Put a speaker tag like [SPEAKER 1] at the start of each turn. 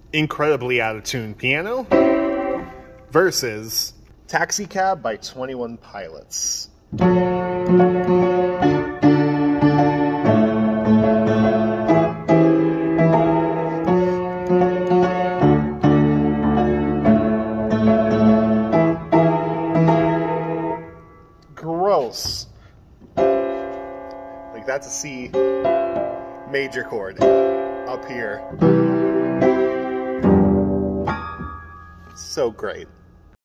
[SPEAKER 1] incredibly out of tune piano versus Taxi Cab by 21 Pilots. Gross. Like, that's a C major chord up here. So great.